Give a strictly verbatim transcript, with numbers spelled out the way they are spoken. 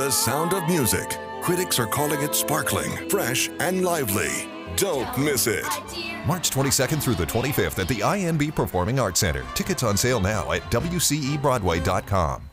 The sound of music. Critics are calling it sparkling, fresh, and lively. Don't miss it. March twenty-second through the twenty-fifth at the I N B Performing Arts Center. Tickets on sale now at W C E Broadway dot com.